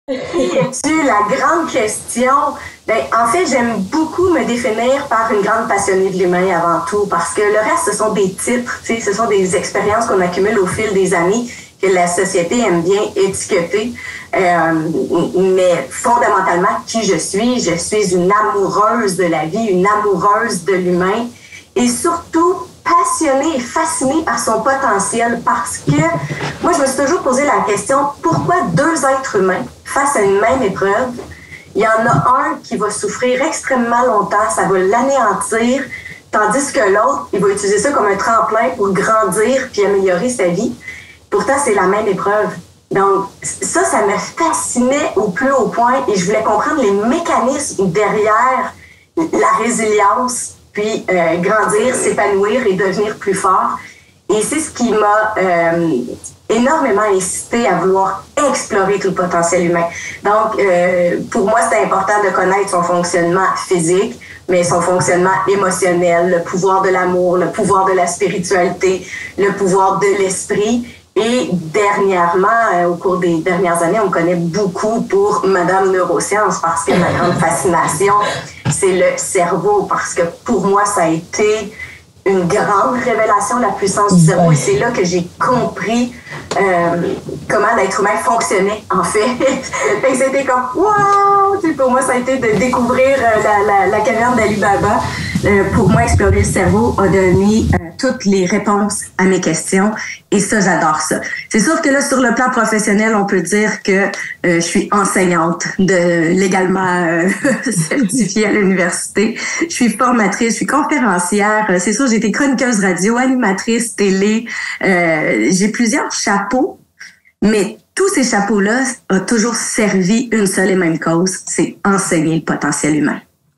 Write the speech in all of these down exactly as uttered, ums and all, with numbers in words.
Qui es-tu, la grande question? Ben, en fait, j'aime beaucoup me définir par une grande passionnée de l'humain avant tout, parce que le reste, ce sont des titres, tu sais, ce sont des expériences qu'on accumule au fil des années, que la société aime bien étiqueter. Euh, mais fondamentalement, qui je suis? Je suis une amoureuse de la vie, une amoureuse de l'humain, et surtout passionnée et fascinée par son potentiel, parce que moi, je me suis toujours posé la question, pourquoi deux êtres humains, face à une même épreuve, il y en a un qui va souffrir extrêmement longtemps, ça va l'anéantir, tandis que l'autre, il va utiliser ça comme un tremplin pour grandir puis améliorer sa vie. Pourtant, c'est la même épreuve. Donc, ça, ça me fascinait au plus haut point et je voulais comprendre les mécanismes derrière la résilience, puis euh, grandir, s'épanouir et devenir plus fort. Et c'est ce qui m'a euh, énormément incité à vouloir explorer tout le potentiel humain. Donc, euh, pour moi, c'est important de connaître son fonctionnement physique, mais son fonctionnement émotionnel, le pouvoir de l'amour, le pouvoir de la spiritualité, le pouvoir de l'esprit. Et dernièrement, euh, au cours des dernières années, on me connaît beaucoup pour Madame Neuroscience parce que ma grande fascination, c'est le cerveau. Parce que pour moi, ça a été une grande révélation de la puissance du cerveau. Et c'est là que j'ai compris euh, comment l'être humain fonctionnait, en fait. Et c'était comme, wow! Pour moi, ça a été de découvrir euh, la, la, la caverne d'Ali Baba. Euh, pour moi, explorer le cerveau a donné euh, toutes les réponses à mes questions. Et ça, j'adore ça. C'est sûr que là, sur le plan professionnel, on peut dire que euh, je suis enseignante, de légalement euh, certifiée à l'université. Je suis formatrice, je suis conférencière. C'est sûr, j'ai été chroniqueuse radio, animatrice télé. Euh, j'ai plusieurs chapeaux, mais tous ces chapeaux-là ont toujours servi une seule et même cause, c'est enseigner le potentiel humain.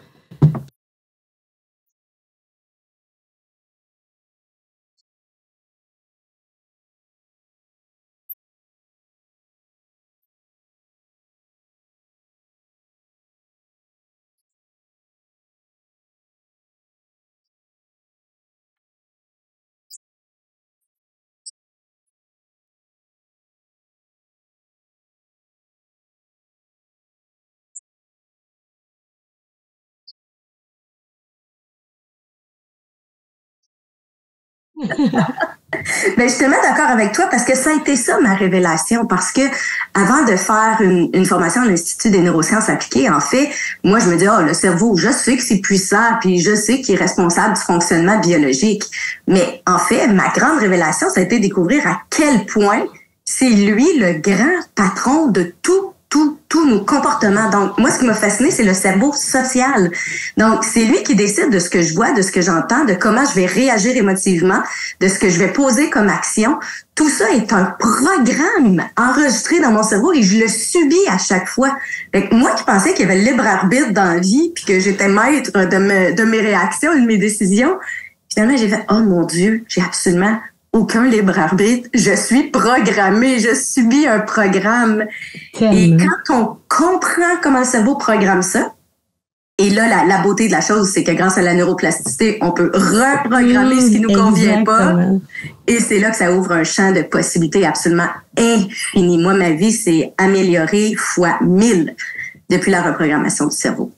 Ben, je suis tellement d'accord avec toi parce que ça a été ça ma révélation. Parce que avant de faire une, une formation à l'Institut des neurosciences appliquées, en fait, moi je me dis, oh, le cerveau, je sais que c'est puissant, puis je sais qu'il est responsable du fonctionnement biologique. Mais en fait, ma grande révélation, ça a été de découvrir à quel point c'est lui le grand patron de tout. Tout, tous nos comportements. Donc, moi, ce qui m'a fasciné, c'est le cerveau social. Donc, c'est lui qui décide de ce que je vois, de ce que j'entends, de comment je vais réagir émotivement, de ce que je vais poser comme action. Tout ça est un programme enregistré dans mon cerveau et je le subis à chaque fois. Fait que moi qui pensais qu'il y avait le libre arbitre dans la vie puis que j'étais maître de, me, de mes réactions et de mes décisions, finalement, j'ai fait « Oh mon Dieu, j'ai absolument aucun libre arbitre. Je suis programmée. Je subis un programme. » Tellement. Et quand on comprend comment le cerveau programme ça, et là, la, la beauté de la chose, c'est que grâce à la neuroplasticité, on peut reprogrammer mmh, ce qui nous convient pas. Et c'est là que ça ouvre un champ de possibilités absolument infini. Moi, ma vie s'est améliorée fois mille depuis la reprogrammation du cerveau.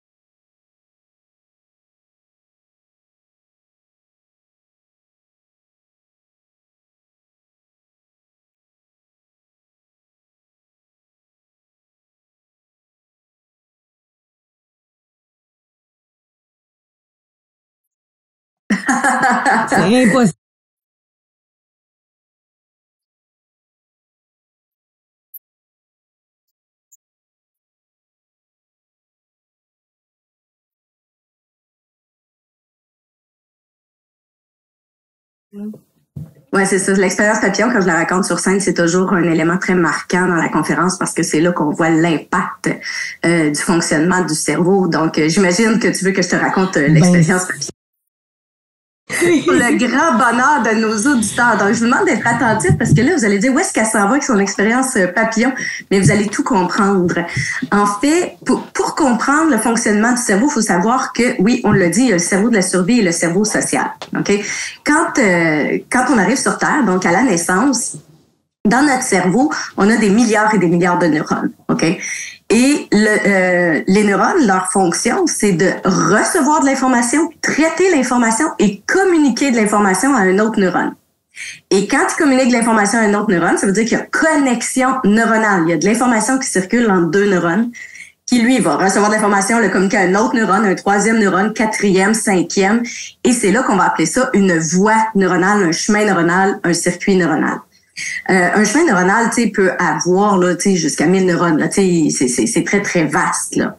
C'est impossible. Ouais, c'est ça. L'expérience papillon, quand je la raconte sur scène, c'est toujours un élément très marquant dans la conférence parce que c'est là qu'on voit l'impact euh, du fonctionnement du cerveau. Donc, euh, j'imagine que tu veux que je te raconte euh, l'expérience ben, papillon. Pour le grand bonheur de nos auditeurs. Donc, je vous demande d'être attentifs parce que là, vous allez dire où est-ce qu'elle s'en va avec son expérience papillon, mais vous allez tout comprendre. En fait, pour, pour comprendre le fonctionnement du cerveau, il faut savoir que, oui, on l'a dit, il y a le cerveau de la survie et le cerveau social. OK? Quand, euh, quand on arrive sur Terre, donc à la naissance, dans notre cerveau, on a des milliards et des milliards de neurones, OK? Et le, euh, les neurones, leur fonction, c'est de recevoir de l'information, traiter l'information et communiquer de l'information à un autre neurone. Et quand il communique de l'information à un autre neurone, ça veut dire qu'il y a connexion neuronale. Il y a de l'information qui circule entre deux neurones, qui, lui, va recevoir de l'information, le communiquer à un autre neurone, un troisième neurone, quatrième, cinquième. Et c'est là qu'on va appeler ça une voie neuronale, un chemin neuronal, un circuit neuronal. Euh, un chemin neuronal, tu sais, peut avoir là, tu sais, jusqu'à mille neurones. Là, tu sais, c'est, c'est, c'est très très vaste là.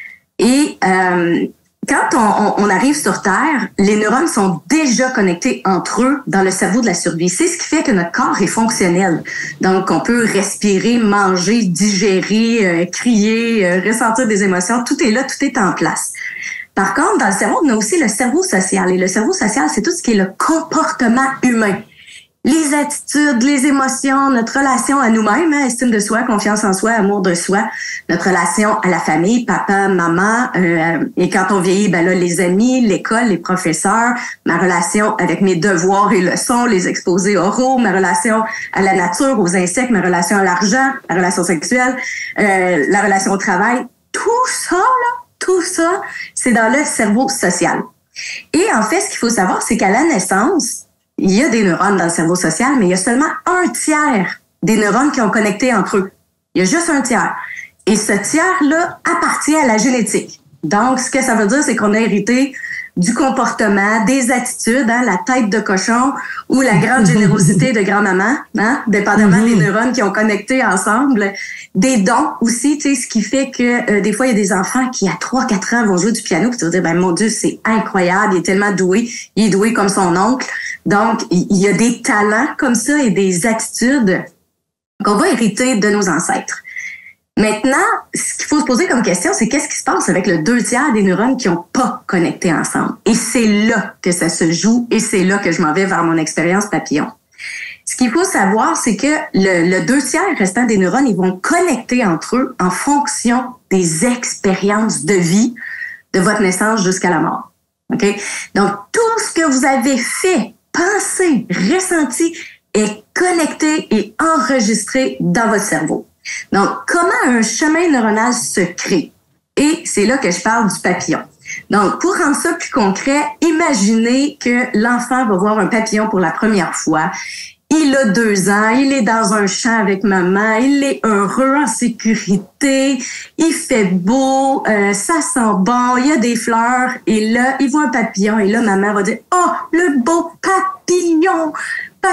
Et euh, quand on, on, on arrive sur Terre, les neurones sont déjà connectés entre eux dans le cerveau de la survie. C'est ce qui fait que notre corps est fonctionnel. Donc, on peut respirer, manger, digérer, euh, crier, euh, ressentir des émotions. Tout est là, tout est en place. Par contre, dans le cerveau, on a aussi le cerveau social. Et le cerveau social, c'est tout ce qui est le comportement humain. Les attitudes, les émotions, notre relation à nous-mêmes, hein, estime de soi, confiance en soi, amour de soi, notre relation à la famille, papa, maman, euh, et quand on vieillit, ben là, les amis, l'école, les professeurs, ma relation avec mes devoirs et leçons, les exposés oraux, ma relation à la nature, aux insectes, ma relation à l'argent, la relation sexuelle, euh, la relation au travail, tout ça, là, tout ça, c'est dans le cerveau social. Et en fait, ce qu'il faut savoir, c'est qu'à la naissance, il y a des neurones dans le cerveau social, mais il y a seulement un tiers des neurones qui ont connecté entre eux. Il y a juste un tiers. Et ce tiers-là appartient à la génétique. Donc, ce que ça veut dire, c'est qu'on a hérité du comportement, des attitudes, hein, la tête de cochon ou la grande générosité de grand-maman, hein, dépendamment mm-hmm. des neurones qui ont connecté ensemble. Des dons aussi, tu sais, ce qui fait que euh, des fois, il y a des enfants qui, à trois quatre ans, vont jouer du piano, puis tu vas dire, ben mon Dieu, c'est incroyable, il est tellement doué, il est doué comme son oncle. Donc, il y a des talents comme ça et des attitudes qu'on va hériter de nos ancêtres. Maintenant, ce qu'il faut se poser comme question, c'est qu'est-ce qui se passe avec le deux tiers des neurones qui n'ont pas connecté ensemble? Et c'est là que ça se joue et c'est là que je m'en vais vers mon expérience papillon. Ce qu'il faut savoir, c'est que le, le deux tiers restant des neurones, ils vont connecter entre eux en fonction des expériences de vie de votre naissance jusqu'à la mort. OK? Donc, tout ce que vous avez fait, pensé, ressenti est connecté et enregistré dans votre cerveau. Donc, comment un chemin neuronal se crée? Et c'est là que je parle du papillon. Donc, pour rendre ça plus concret, imaginez que l'enfant va voir un papillon pour la première fois. Il a deux ans, il est dans un champ avec maman, il est heureux, en sécurité, il fait beau, euh, ça sent bon, il y a des fleurs. Et là, il voit un papillon et là, maman va dire « Oh, le beau papillon! Papillon! »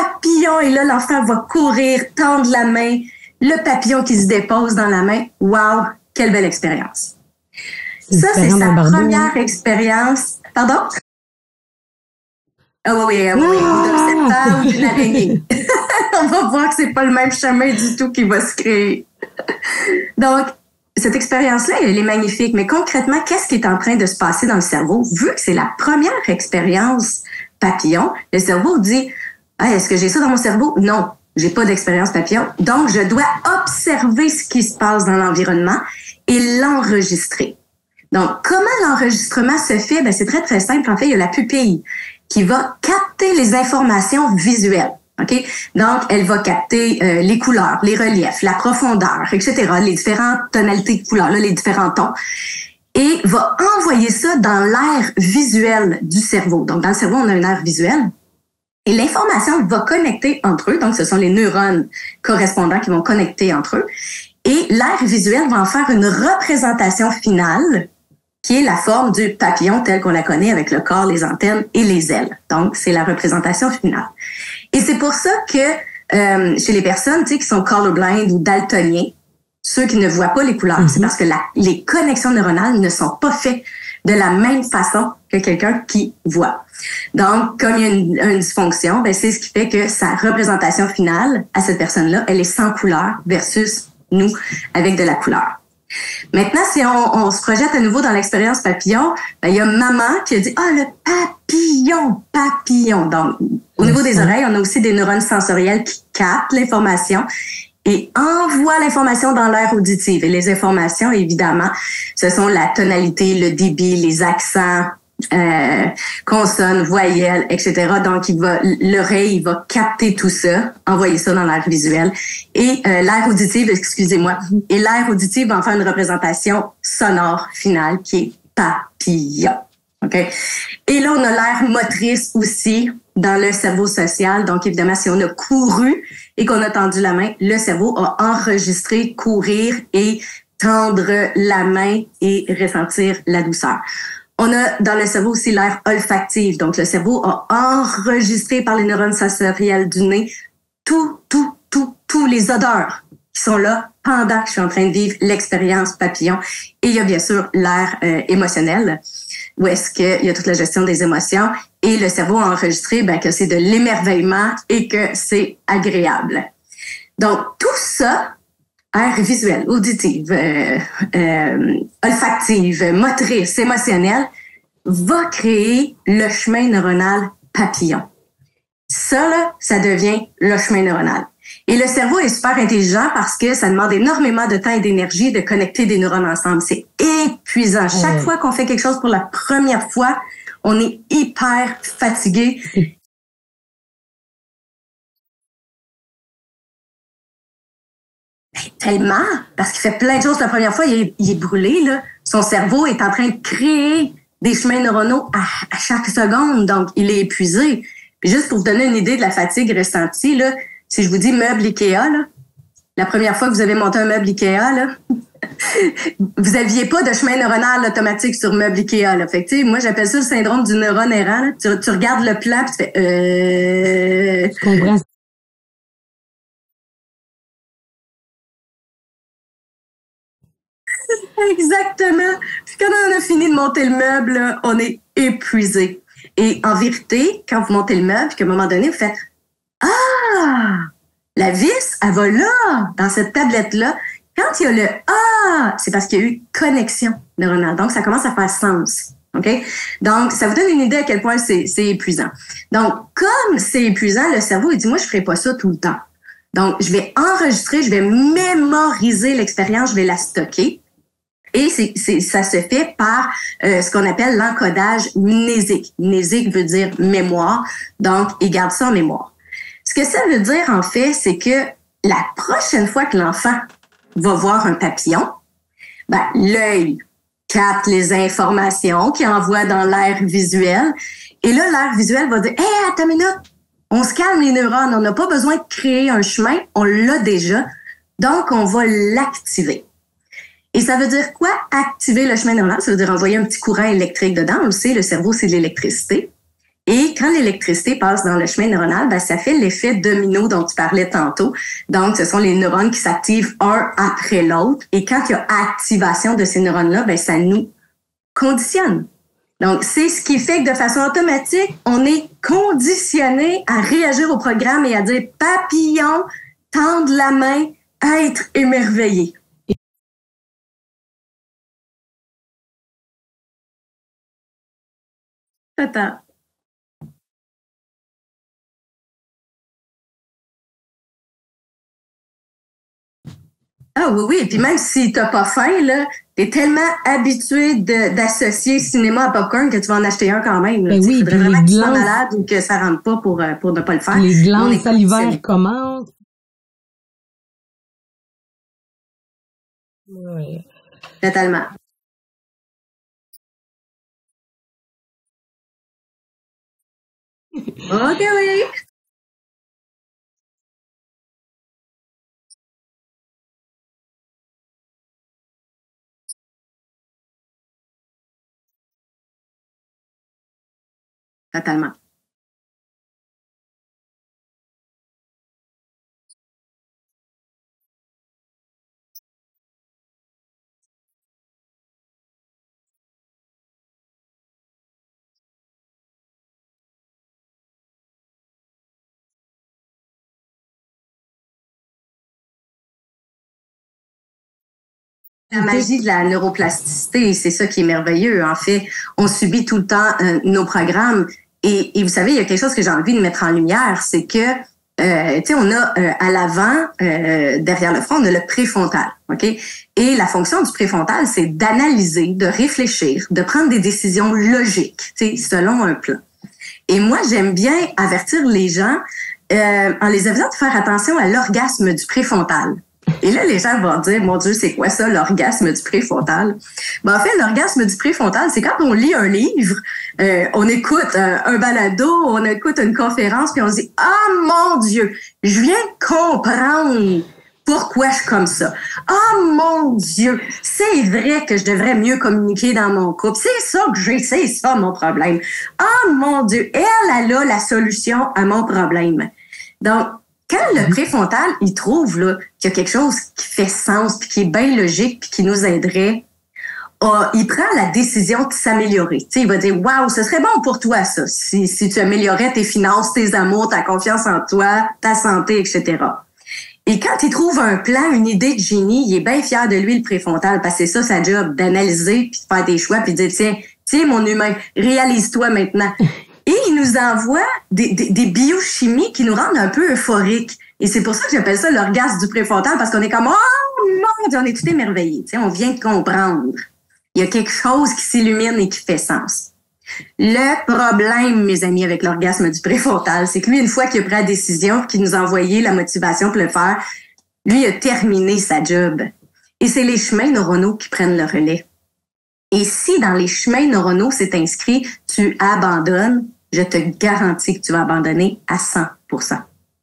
Et là, l'enfant va courir, tendre la main. Le papillon qui se dépose dans la main, wow, quelle belle expérience. Ça, c'est sa première expérience. Pardon? Ah oui, oui, oui, d'un septembre ou d'une araignée. On va voir que c'est pas le même chemin du tout qui va se créer. Donc, cette expérience-là, elle est magnifique. Mais concrètement, qu'est-ce qui est en train de se passer dans le cerveau? Vu que c'est la première expérience papillon, le cerveau dit hey, « Est-ce que j'ai ça dans mon cerveau? » Non. J'ai pas d'expérience papillon, donc je dois observer ce qui se passe dans l'environnement et l'enregistrer. Donc, comment l'enregistrement se fait? Ben, c'est très, très simple. En fait, il y a la pupille qui va capter les informations visuelles. OK? Donc, elle va capter euh, les couleurs, les reliefs, la profondeur, et cetera, les différentes tonalités de couleurs, là, les différents tons. Et va envoyer ça dans l'aire visuelle du cerveau. Donc, dans le cerveau, on a une aire visuelle. Et l'information va connecter entre eux. Donc, ce sont les neurones correspondants qui vont connecter entre eux. Et l'aire visuelle va en faire une représentation finale qui est la forme du papillon tel qu'on la connaît avec le corps, les antennes et les ailes. Donc, c'est la représentation finale. Et c'est pour ça que euh, chez les personnes tu sais, qui sont colorblind ou daltoniens, ceux qui ne voient pas les couleurs, mm-hmm. c'est parce que la, les connexions neuronales ne sont pas faites de la même façon que quelqu'un qui voit. Donc, comme il y a une, une dysfonction, ben c'est ce qui fait que sa représentation finale à cette personne-là, elle est sans couleur versus nous avec de la couleur. Maintenant, si on, on se projette à nouveau dans l'expérience papillon, ben, il y a maman qui a dit « Ah, le papillon, papillon ». Donc, au niveau des oreilles, on a aussi des neurones sensoriels qui captent l'information et envoient l'information dans l'aire auditive. Et les informations, évidemment, ce sont la tonalité, le débit, les accents, euh, consonnes, voyelles, et cetera. Donc, il va, l'oreille va capter tout ça, envoyer ça dans l'air visuel. Et euh, l'air auditif, excusez-moi, et l'air auditif va en faire une représentation sonore finale qui est papillon. OK? Et là, on a l'air motrice aussi dans le cerveau social. Donc, évidemment, si on a couru et qu'on a tendu la main, le cerveau a enregistré courir et tendre la main et ressentir la douceur. On a dans le cerveau aussi l'air olfactif. Donc, le cerveau a enregistré par les neurones sensoriels du nez tout, tout, tout, tous les odeurs qui sont là pendant que je suis en train de vivre l'expérience papillon. Et il y a bien sûr l'air euh, émotionnel, où est-ce qu'il y a toute la gestion des émotions. Et le cerveau a enregistré ben, que c'est de l'émerveillement et que c'est agréable. Donc, tout ça, air visuel, auditif, euh, euh, olfactif, motrice, émotionnel, va créer le chemin neuronal papillon. Ça, là, ça devient le chemin neuronal. Et le cerveau est super intelligent parce que ça demande énormément de temps et d'énergie de connecter des neurones ensemble. C'est épuisant. Chaque ouais. fois qu'on fait quelque chose pour la première fois, on est hyper fatigué. Tellement, parce qu'il fait plein de choses la première fois, il est, il est brûlé, là. Son cerveau est en train de créer des chemins neuronaux à, à chaque seconde, donc il est épuisé. Puis juste pour vous donner une idée de la fatigue ressentie, là, si je vous dis meuble Ikea, là, la première fois que vous avez monté un meuble Ikea, là, vous aviez pas de chemin neuronal automatique sur meuble Ikea, là. Fait que, tu sais, moi, j'appelle ça le syndrome du neurone errant, là. Tu, tu regardes le plan, puis tu fais, euh... Je comprends. Exactement. Puis quand on a fini de monter le meuble, là, on est épuisé. Et en vérité, quand vous montez le meuble, puis qu'à un moment donné, vous faites « Ah! La vis, elle va là, dans cette tablette-là. » Quand il y a le « Ah! » c'est parce qu'il y a eu connexion neuronale. Donc, ça commence à faire sens. OK? Donc, ça vous donne une idée à quel point c'est, c'est épuisant. Donc, comme c'est épuisant, le cerveau, il dit « Moi, je ferai pas ça tout le temps. » Donc, je vais enregistrer, je vais mémoriser l'expérience, je vais la stocker. Et c'est, c'est, ça se fait par euh, ce qu'on appelle l'encodage mnésique. Mnésique veut dire mémoire, donc il garde ça en mémoire. Ce que ça veut dire, en fait, c'est que la prochaine fois que l'enfant va voir un papillon, ben, l'œil capte les informations qu'il envoie dans l'air visuel. Et là, l'air visuel va dire « Hey, attends une minute, on se calme les neurones, on n'a pas besoin de créer un chemin, on l'a déjà, donc on va l'activer. » Et ça veut dire quoi, activer le chemin neuronal? Ça veut dire envoyer un petit courant électrique dedans. On le sait, le cerveau, c'est de l'électricité. Et quand l'électricité passe dans le chemin neuronal, ben, ça fait l'effet domino dont tu parlais tantôt. Donc, ce sont les neurones qui s'activent un après l'autre. Et quand il y a activation de ces neurones-là, ben, ça nous conditionne. Donc, c'est ce qui fait que de façon automatique, on est conditionné à réagir au programme et à dire papillon, tendre la main, être émerveillé. Attends. Ah oui, oui. Et puis même si t'as pas faim, là, t'es tellement habitué de, d'associer cinéma à popcorn que tu vas en acheter un quand même. Ben oui, puis vraiment les que tu sois glandes, malade ou que ça rentre pas pour, pour ne pas le faire. Les glandes salivaires commencent. Oui. Totalement. OK, oui. Totalement. La magie de la neuroplasticité, c'est ça qui est merveilleux. En fait, on subit tout le temps euh, nos programmes. Et, et vous savez, il y a quelque chose que j'ai envie de mettre en lumière, c'est que euh, tu sais, on a euh, à l'avant, euh, derrière le front, on a le préfrontal, OK? Et la fonction du préfrontal, c'est d'analyser, de réfléchir, de prendre des décisions logiques, tu sais, selon un plan. Et moi, j'aime bien avertir les gens euh, en les avisant de faire attention à l'orgasme du préfrontal. Et là, les gens vont dire, mon Dieu, c'est quoi ça, l'orgasme du préfrontal? Ben, en fait, l'orgasme du préfrontal, c'est quand on lit un livre, euh, on écoute un, un balado, on écoute une conférence, puis on se dit, ah, mon Dieu, je viens de comprendre pourquoi je suis comme ça. Ah, mon Dieu, c'est vrai que je devrais mieux communiquer dans mon couple. C'est ça que j'ai, c'est ça mon problème. Ah, mon Dieu, elle, elle a la solution à mon problème. Donc, quand le préfrontal, il trouve là, qu'il y a quelque chose qui fait sens, puis qui est bien logique, puis qui nous aiderait, oh, il prend la décision de s'améliorer. Tu sais, il va dire, waouh, ce serait bon pour toi ça, si, si tu améliorais tes finances, tes amours, ta confiance en toi, ta santé, et cetera. Et quand il trouve un plan, une idée de génie, il est bien fier de lui, le préfrontal, parce que c'est ça sa job, d'analyser, puis de faire des choix, puis de dire, tiens, tiens, mon humain, réalise-toi maintenant. Et il nous envoie des, des, des biochimies qui nous rendent un peu euphoriques. Et c'est pour ça que j'appelle ça l'orgasme du préfrontal, parce qu'on est comme, oh mon Dieu, on est tout émerveillé. Tu sais, on vient de comprendre. Il y a quelque chose qui s'illumine et qui fait sens. Le problème, mes amis, avec l'orgasme du préfrontal, c'est que lui, une fois qu'il a pris la décision, qu'il nous a envoyé la motivation pour le faire, lui a terminé sa job. Et c'est les chemins neuronaux qui prennent le relais. Et si dans les chemins neuronaux, c'est inscrit « tu abandonnes », je te garantis que tu vas abandonner à cent pour cent.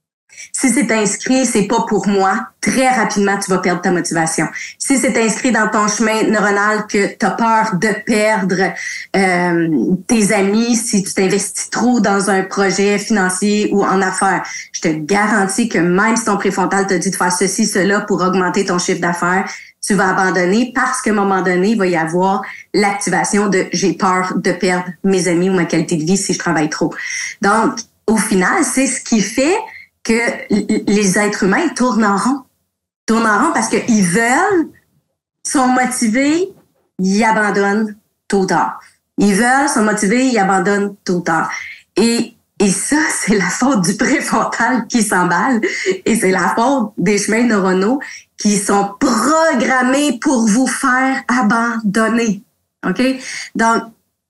Si c'est inscrit, c'est pas pour moi, très rapidement, tu vas perdre ta motivation. Si c'est inscrit dans ton chemin neuronal que tu as peur de perdre euh, tes amis, si tu t'investis trop dans un projet financier ou en affaires, je te garantis que même si ton préfrontal t'a dit de faire ceci, cela pour augmenter ton chiffre d'affaires, tu vas abandonner parce qu'à un moment donné, il va y avoir l'activation de « j'ai peur de perdre mes amis ou ma qualité de vie si je travaille trop ». Donc, au final, c'est ce qui fait que les êtres humains tournent en rond. Tournent en rond parce qu'ils veulent, sont motivés, ils abandonnent tôt ou tard. Ils veulent, sont motivés, ils abandonnent tôt ou tard. Et, et ça, c'est la faute du préfrontal qui s'emballe et c'est la faute des chemins neuronaux qui sont programmés pour vous faire abandonner. OK? Donc,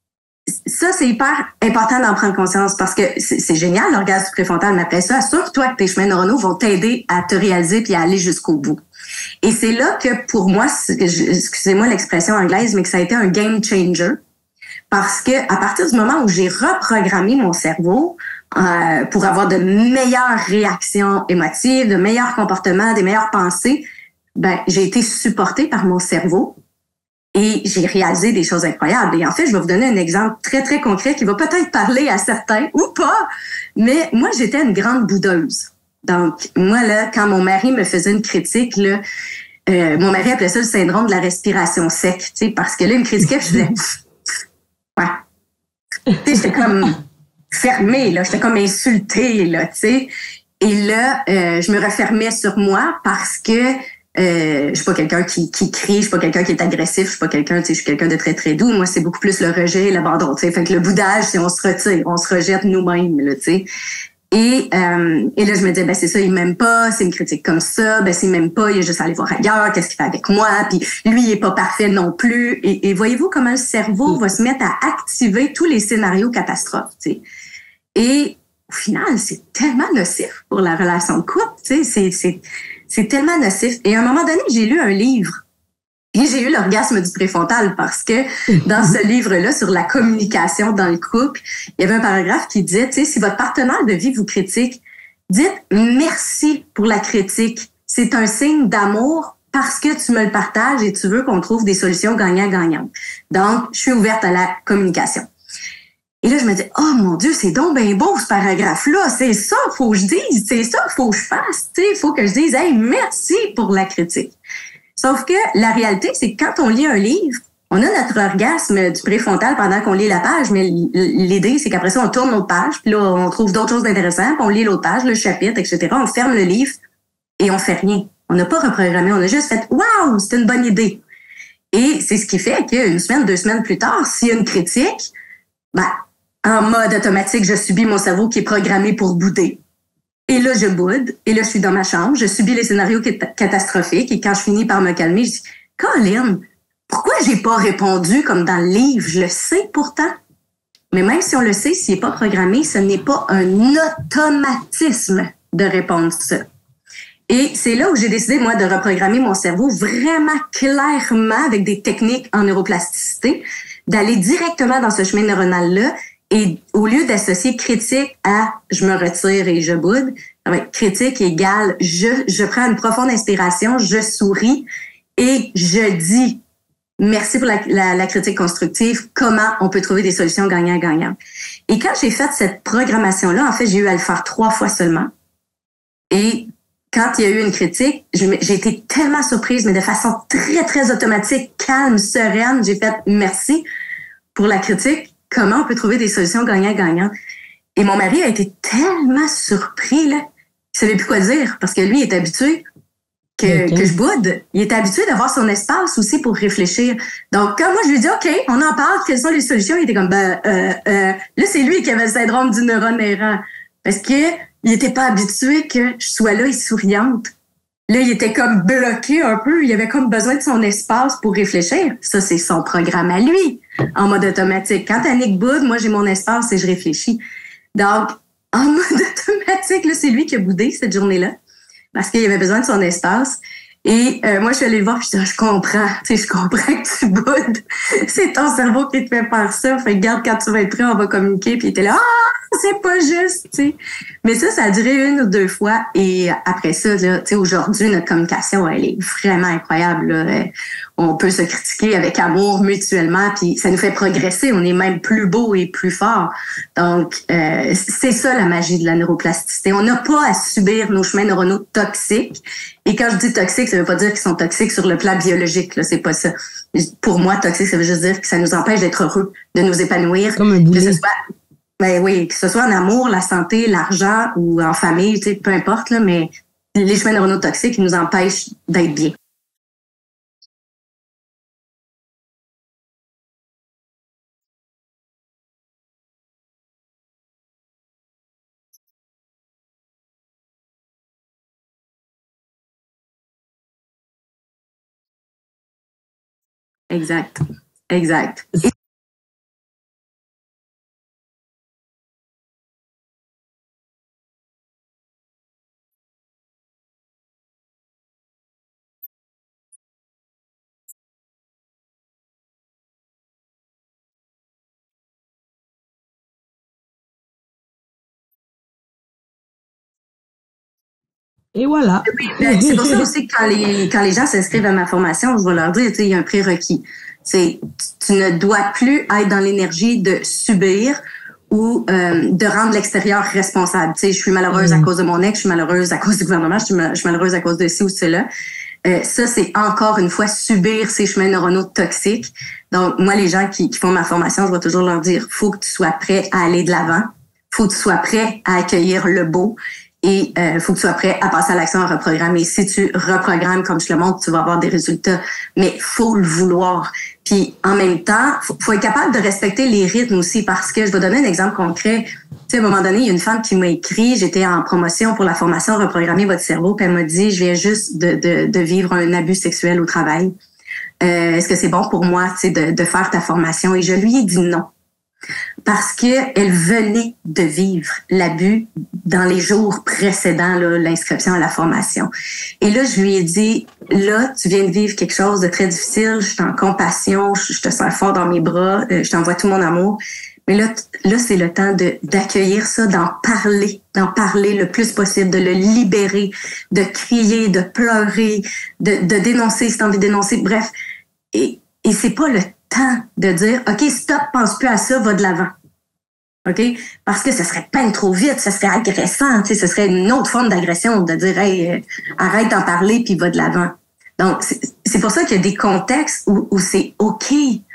ça, c'est hyper important d'en prendre conscience parce que c'est, c'est génial, l'orgasme préfrontal, mais après ça, assure-toi que tes chemins neuronaux vont t'aider à te réaliser puis à aller jusqu'au bout. Et c'est là que, pour moi, excusez-moi l'expression anglaise, mais que ça a été un game changer parce que à partir du moment où j'ai reprogrammé mon cerveau euh, pour avoir de meilleures réactions émotives, de meilleurs comportements, des meilleures pensées, ben j'ai été supportée par mon cerveau. Et j'ai réalisé des choses incroyables. Et en fait, je vais vous donner un exemple très, très concret qui va peut-être parler à certains ou pas. Mais moi, j'étais une grande boudeuse. Donc, moi, là, quand mon mari me faisait une critique, là, euh, mon mari appelait ça le syndrome de la respiration sec, tu sais, parce que là, il me critiquait, je faisais... Ouais. Tu sais, j'étais comme fermée, là. J'étais comme insultée, là, tu sais. Et là, euh, je me refermais sur moi parce que Euh, je suis pas quelqu'un qui, qui crie, je suis pas quelqu'un qui est agressif, je suis pas quelqu'un, tu sais, je suis quelqu'un de très, très doux. Moi, c'est beaucoup plus le rejet et l'abandon, tu sais. Fait que le boudage, c'est on se retire, on se rejette nous-mêmes, là, tu sais. Et, euh, et là, je me disais, ben c'est ça, il m'aime pas, c'est une critique comme ça, ben s'il m'aime pas, il a juste à aller voir ailleurs, qu'est-ce qu'il fait avec moi, puis lui, il est pas parfait non plus. Et, et voyez-vous comment le cerveau va se mettre à activer tous les scénarios catastrophes, tu sais. Et au final, c'est tellement nocif pour la relation de couple, tu sais, c'est... c'est C'est tellement nocif. Et à un moment donné, j'ai lu un livre et j'ai eu l'orgasme du préfrontal parce que dans ce livre-là, sur la communication dans le couple, il y avait un paragraphe qui disait, tu sais, si votre partenaire de vie vous critique, dites merci pour la critique. C'est un signe d'amour parce que tu me le partages et tu veux qu'on trouve des solutions gagnant-gagnant. Donc, je suis ouverte à la communication. Et là, je me dis, oh mon Dieu, c'est donc bien beau ce paragraphe-là. C'est ça qu'il faut que je dise. C'est ça qu'il faut que je fasse. Il faut que je dise, hey, merci pour la critique. Sauf que la réalité, c'est que quand on lit un livre, on a notre orgasme du préfrontal pendant qu'on lit la page, mais l'idée, c'est qu'après ça, on tourne l'autre page, puis là, on trouve d'autres choses d'intéressantes, puis on lit l'autre page, le chapitre, et cetera. On ferme le livre et on fait rien. On n'a pas reprogrammé, on a juste fait, waouh, c'est une bonne idée. Et c'est ce qui fait qu'une semaine, deux semaines plus tard, s'il y a une critique, ben, en mode automatique, je subis mon cerveau qui est programmé pour bouder. Et là, je boude. Et là, je suis dans ma chambre. Je subis les scénarios catastrophiques. Et quand je finis par me calmer, je dis, Colin, pourquoi j'ai pas répondu comme dans le livre? Je le sais pourtant. Mais même si on le sait, s'il n'est pas programmé, ce n'est pas un automatisme de répondre ça. Et c'est là où j'ai décidé, moi, de reprogrammer mon cerveau vraiment clairement avec des techniques en neuroplasticité, d'aller directement dans ce chemin neuronal-là et au lieu d'associer critique à « je me retire et je boude », critique égale « je, je prends une profonde inspiration, je souris et je dis « merci pour la, la, la critique constructive. Comment on peut trouver des solutions gagnant-gagnant? » Et quand j'ai fait cette programmation-là, en fait, j'ai eu à le faire trois fois seulement. Et quand il y a eu une critique, j'ai été tellement surprise, mais de façon très, très automatique, calme, sereine. J'ai fait « merci pour la critique. Comment on peut trouver des solutions gagnant-gagnant? » Et mon mari a été tellement surpris, là. Il savait plus quoi dire parce que lui, il est habitué Que, okay. que je boude. Il était habitué d'avoir son espace aussi pour réfléchir. Donc, quand moi, je lui dis, OK, on en parle, quelles sont les solutions? Il était comme, ben, euh, euh, là, c'est lui qui avait le syndrome du neurone errant. Parce que il était pas habitué que je sois là et souriante. Là, il était comme bloqué un peu. Il avait comme besoin de son espace pour réfléchir. Ça, c'est son programme à lui, en mode automatique. Quand Annick boude, moi, j'ai mon espace et je réfléchis. Donc, en mode automatique, là, c'est lui qui a boudé cette journée-là. Parce qu'il avait besoin de son espace. Et euh, moi, je suis allée le voir, puis je dis, je comprends, tu sais, je comprends que tu boudes. C'est ton cerveau qui te fait faire ça. Fait que garde, quand tu vas être prêt, on va communiquer. Puis il était là, ah, c'est pas juste, tu sais. Mais ça, ça a duré une ou deux fois. Et après ça, là, tu sais, aujourd'hui, notre communication, elle est vraiment incroyable, là. On peut se critiquer avec amour mutuellement, puis ça nous fait progresser. On est même plus beau et plus fort. Donc, euh, c'est ça la magie de la neuroplasticité. On n'a pas à subir nos chemins neuronaux toxiques. Et quand je dis toxique, ça veut pas dire qu'ils sont toxiques sur le plan biologique. Là, c'est pas ça. Pour moi, toxique, ça veut juste dire que ça nous empêche d'être heureux, de nous épanouir. Comme un boulet. Que ce soit, ben oui, que ce soit en amour, la santé, l'argent ou en famille, tu sais, peu importe là, mais les chemins neuronaux toxiques, ils nous empêchent d'être bien. Exact. Exact. Et Et voilà. Oui, ben, c'est pour ça aussi que quand les, quand les gens s'inscrivent à ma formation, je vais leur dire, tu sais, il y a un prérequis. C'est, tu ne dois plus être dans l'énergie de subir ou euh, de rendre l'extérieur responsable. Tu sais, je suis malheureuse mmh. à cause de mon ex, je suis malheureuse à cause du gouvernement, je suis, je suis malheureuse à cause de ci ou cela. Euh, ça, c'est encore une fois subir ces chemins neuronaux toxiques. Donc, moi, les gens qui, qui font ma formation, je vais toujours leur dire, faut que tu sois prêt à aller de l'avant, faut que tu sois prêt à accueillir le beau. Et il euh, faut que tu sois prêt à passer à l'action, à reprogrammer. Si tu reprogrammes comme je le montre, tu vas avoir des résultats. Mais faut le vouloir. Puis en même temps, faut, faut être capable de respecter les rythmes aussi, parce que je vais donner un exemple concret. Tu sais, à un moment donné, il y a une femme qui m'a écrit, j'étais en promotion pour la formation Reprogrammer votre cerveau, puis elle m'a dit, je viens juste de, de, de vivre un abus sexuel au travail. Euh, est-ce que c'est bon pour moi, tu sais, de, de faire ta formation? Et je lui ai dit non. Parce qu'elle venait de vivre l'abus dans les jours précédents là, l'inscription à la formation. Et là, je lui ai dit, là, tu viens de vivre quelque chose de très difficile, je suis en compassion, je te sens fort dans mes bras, je t'envoie tout mon amour. Mais là, là, c'est le temps de d'accueillir ça, d'en parler, d'en parler le plus possible, de le libérer, de crier, de pleurer, de, de dénoncer si t'as envie de dénoncer, bref. Et, et c'est pas le temps de dire, OK, stop, pense plus à ça, va de l'avant. OK? Parce que ce serait peine trop vite, ce serait agressant, tu sais, ce serait une autre forme d'agression de dire, hey, euh, arrête d'en parler puis va de l'avant. Donc, c'est, c'est pour ça qu'il y a des contextes où, où c'est OK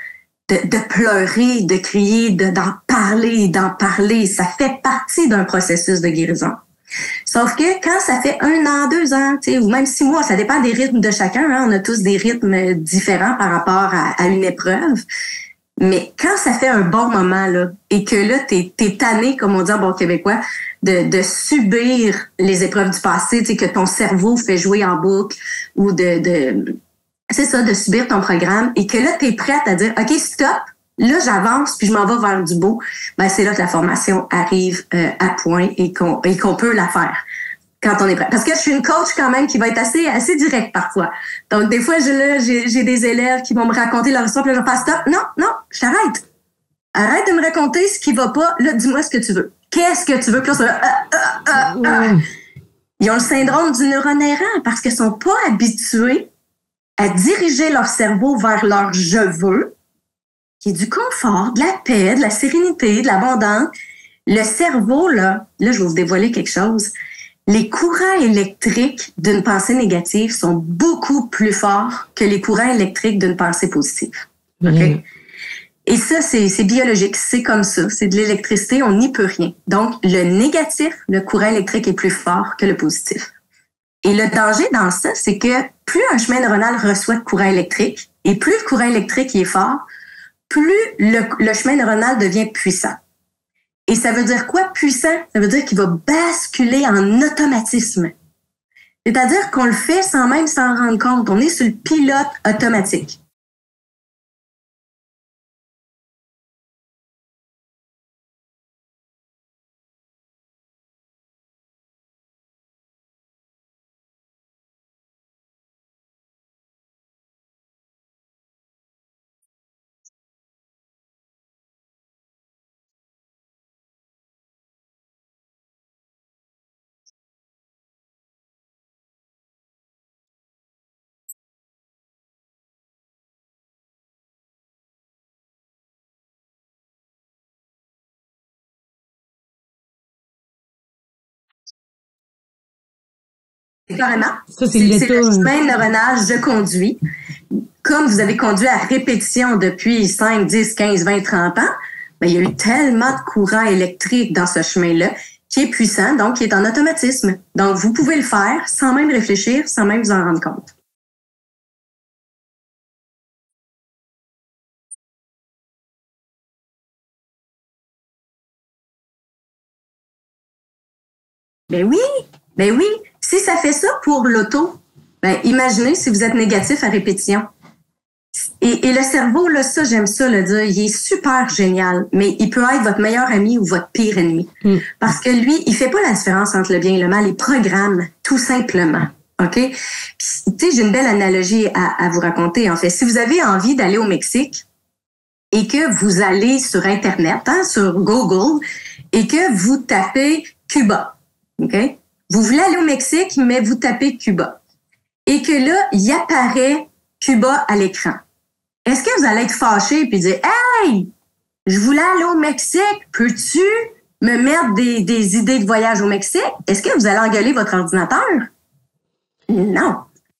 de, de pleurer, de crier, de, d'en parler, d'en parler. Ça fait partie d'un processus de guérison. Sauf que quand ça fait un an, deux ans, tu sais, ou même six mois, ça dépend des rythmes de chacun. Hein, on a tous des rythmes différents par rapport à, à une épreuve. Mais quand ça fait un bon moment, là, et que là, t'es, t'es tanné, comme on dit en bon québécois, de, de subir les épreuves du passé, tu sais, que ton cerveau fait jouer en boucle, ou de, de, c'est ça, de subir ton programme, et que là, t'es prête à dire, OK, stop, là, j'avance, puis je m'en vais vers du beau, ben, c'est là que la formation arrive euh, à point et qu'on, et qu'on peut la faire quand on est prêt. Parce que je suis une coach quand même qui va être assez assez directe parfois. Donc, des fois, je, là, j'ai, j'ai des élèves qui vont me raconter leur histoire, puis là, je passe, stop, non, non, je t'arrête. Arrête de me raconter ce qui va pas. Là, dis-moi ce que tu veux. Qu'est-ce que tu veux? Puis là, ça va, ah, ah, ah, ah. Ils ont le syndrome du neurone errant parce qu'ils sont pas habitués à diriger leur cerveau vers leur je veux, qui est du confort, de la paix, de la sérénité, de l'abondance. Le cerveau, là, là, je vais vous dévoiler quelque chose. Les courants électriques d'une pensée négative sont beaucoup plus forts que les courants électriques d'une pensée positive. Okay? Mmh. Et ça, c'est, c'est biologique, c'est comme ça, c'est de l'électricité, on n'y peut rien. Donc, le négatif, le courant électrique est plus fort que le positif. Et le danger dans ça, c'est que plus un chemin neuronal reçoit de courant électrique, et plus le courant électrique est fort, plus le, le chemin neuronal devient puissant. Et ça veut dire quoi, puissant? Ça veut dire qu'il va basculer en automatisme. C'est-à-dire qu'on le fait sans même s'en rendre compte. On est sur le pilote automatique. Carrément. Ça, c'est, c'est, c'est le chemin neuronal je conduis. Comme vous avez conduit à répétition depuis cinq, dix, quinze, vingt, trente ans, ben, il y a eu tellement de courant électrique dans ce chemin-là qui est puissant, donc qui est en automatisme. Donc, vous pouvez le faire sans même réfléchir, sans même vous en rendre compte. Ben oui, ben oui. Si ça fait ça pour l'auto, ben imaginez si vous êtes négatif à répétition. Et, et le cerveau, là, ça, j'aime ça le dire, il est super génial, mais il peut être votre meilleur ami ou votre pire ennemi. Mm. Parce que lui, il fait pas la différence entre le bien et le mal, il programme, tout simplement. OK? Tu sais, j'ai une belle analogie à, à vous raconter, en fait. Si vous avez envie d'aller au Mexique et que vous allez sur Internet, hein, sur Google, et que vous tapez Cuba, OK? Vous voulez aller au Mexique, mais vous tapez Cuba. Et que là, il apparaît Cuba à l'écran. Est-ce que vous allez être fâché et dire « Hey, je voulais aller au Mexique, peux-tu me mettre des, des idées de voyage au Mexique? » Est-ce que vous allez engueuler votre ordinateur? Non.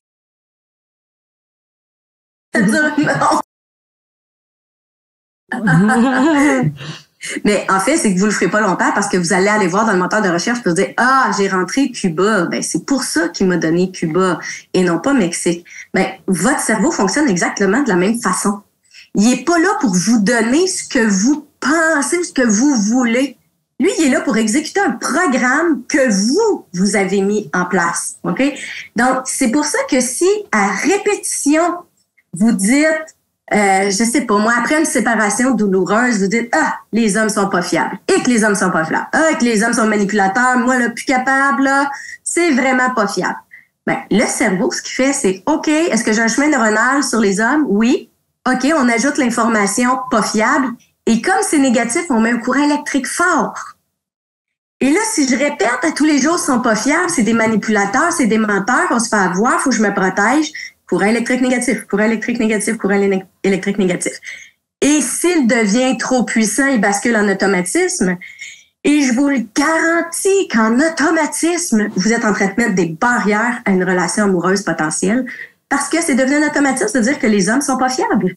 Non. Mais en fait, c'est que vous le ferez pas longtemps parce que vous allez aller voir dans le moteur de recherche pour dire « Ah, j'ai rentré Cuba. » Ben, c'est pour ça qu'il m'a donné Cuba et non pas Mexique. Ben, votre cerveau fonctionne exactement de la même façon. Il est pas là pour vous donner ce que vous pensez ou ce que vous voulez. Lui, il est là pour exécuter un programme que vous, vous avez mis en place. OK? Donc, c'est pour ça que si, à répétition, vous dites Euh, je sais pas, moi, après une séparation douloureuse, vous dites, ah, les hommes sont pas fiables. Et que les hommes sont pas fiables. Ah, que les hommes sont manipulateurs. Moi, là, plus capable, là, c'est vraiment pas fiable. Ben, le cerveau, ce qu'il fait, c'est, OK, est-ce que j'ai un chemin neuronal sur les hommes? Oui. OK, on ajoute l'information pas fiable. Et comme c'est négatif, on met un courant électrique fort. Et là, si je répète à tous les jours, ils sont pas fiables, c'est des manipulateurs, c'est des menteurs, on se fait avoir, faut que je me protège. Courant électrique négatif, courant électrique négatif, courant électrique négatif. Et s'il devient trop puissant, il bascule en automatisme. Et je vous le garantis qu'en automatisme, vous êtes en train de mettre des barrières à une relation amoureuse potentielle parce que c'est devenu un automatisme de dire que les hommes sont pas fiables.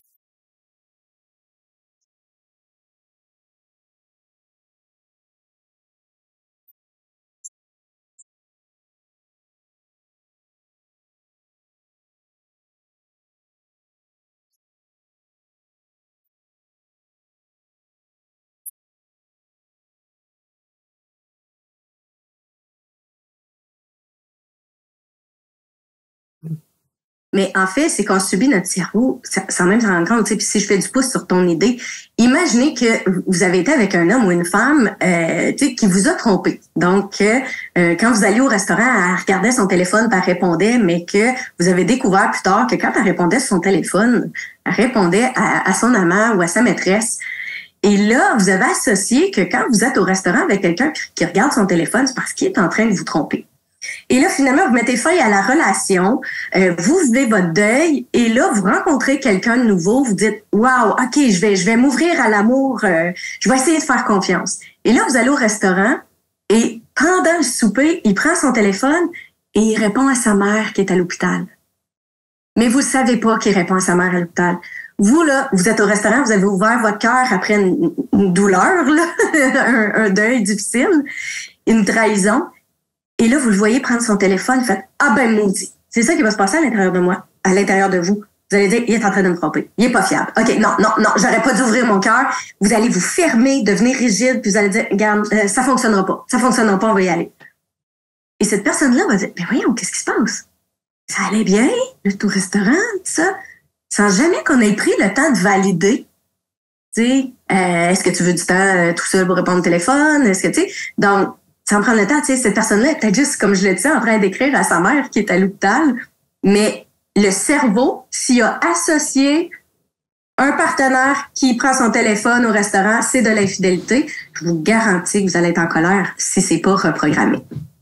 Mais en fait, c'est qu'on subit notre cerveau sans même s'en rendre compte. Puis si je fais du pouce sur ton idée, imaginez que vous avez été avec un homme ou une femme euh, qui vous a trompé. Donc, euh, quand vous alliez au restaurant, elle regardait son téléphone, puis elle répondait, mais que vous avez découvert plus tard que quand elle répondait sur son téléphone, elle répondait à, à son amant ou à sa maîtresse. Et là, vous avez associé que quand vous êtes au restaurant avec quelqu'un qui regarde son téléphone, c'est parce qu'il est en train de vous tromper. Et là, finalement, vous mettez fin à la relation, euh, vous vivez votre deuil, et là, vous rencontrez quelqu'un de nouveau, vous dites « Wow, OK, je vais, je vais m'ouvrir à l'amour, euh, je vais essayer de faire confiance. » Et là, vous allez au restaurant, et pendant le souper, il prend son téléphone et il répond à sa mère qui est à l'hôpital. Mais vous ne savez pas qu'il répond à sa mère à l'hôpital. Vous, là, vous êtes au restaurant, vous avez ouvert votre cœur après une, une douleur, là, un, un deuil difficile, une trahison. Et là, vous le voyez prendre son téléphone, vous faites « Ah ben maudit! » C'est ça qui va se passer à l'intérieur de moi, à l'intérieur de vous. Vous allez dire « Il est en train de me tromper. Il est pas fiable. OK, non, non, non, j'aurais pas dû ouvrir mon cœur. » Vous allez vous fermer, devenir rigide, puis vous allez dire « Regarde, euh, ça fonctionnera pas. Ça fonctionnera pas, on va y aller. » Et cette personne-là va dire « Mais voyons, qu'est-ce qui se passe? Ça allait bien, le tout restaurant, tout ça. » Sans jamais qu'on ait pris le temps de valider. Tu sais, euh, est-ce que tu veux du temps euh, tout seul pour répondre au téléphone? Est-ce que, tu sais, donc, sans prendre le temps, tu sais, cette personne-là est peut-être juste, comme je le disais, en train d'écrire à sa mère qui est à l'hôpital. Mais le cerveau, s'il a associé un partenaire qui prend son téléphone au restaurant, c'est de l'infidélité, je vous garantis que vous allez être en colère si c'est pas reprogrammé.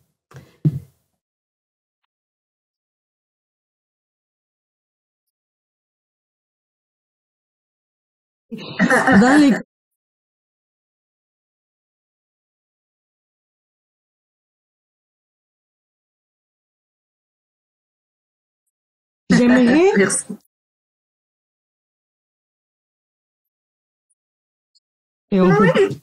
Dans les J'aimerais. Merci. Et on peut... Oui.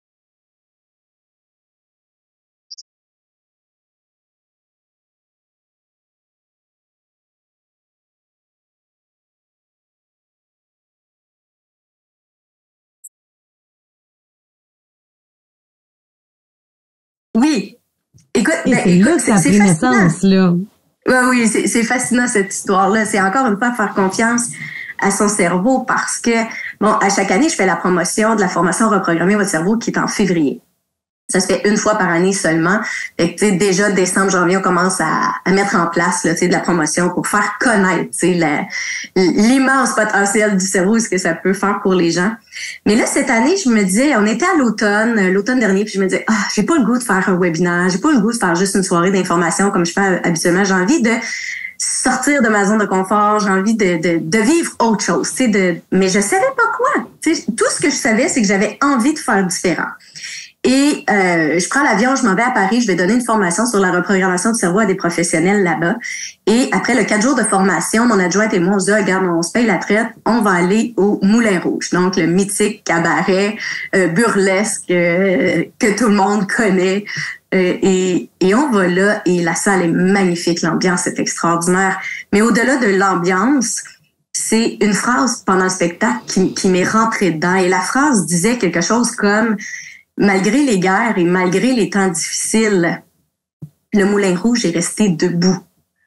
Oui. Écoute, Et ben, c'est écoute, là que ça a c'est pris fascinant. naissance, là. Ouais, oui, c'est, c'est fascinant cette histoire-là. C'est encore une fois faire confiance à son cerveau parce que, bon, à chaque année, je fais la promotion de la formation Reprogrammer votre cerveau qui est en février. Ça se fait une fois par année seulement. Fait que, tu sais, déjà, décembre, janvier, on commence à, à mettre en place, là, tu sais, de la promotion pour faire connaître, tu sais, la, l'immense potentiel du cerveau, ce que ça peut faire pour les gens. Mais là, cette année, je me disais, on était à l'automne, l'automne dernier, puis je me disais, ah, j'ai pas le goût de faire un webinaire, j'ai pas le goût de faire juste une soirée d'information comme je fais habituellement. J'ai envie de sortir de ma zone de confort, j'ai envie de, de, de vivre autre chose, tu sais, de, mais je savais pas quoi. Tu sais, tout ce que je savais, c'est que j'avais envie de faire différent. Et euh, je prends l'avion, je m'en vais à Paris, je vais donner une formation sur la reprogrammation du cerveau à des professionnels là-bas. Et après le quatre jours de formation, mon adjointe et moi, on se dit, ah, regarde, on se paye la traite, on va aller au Moulin Rouge. Donc, le mythique cabaret euh, burlesque euh, que tout le monde connaît. Euh, et, et on va là, et la salle est magnifique, l'ambiance est extraordinaire. Mais au-delà de l'ambiance, c'est une phrase pendant le spectacle qui, qui m'est rentrée dedans. Et la phrase disait quelque chose comme... Malgré les guerres et malgré les temps difficiles, le Moulin Rouge est resté debout.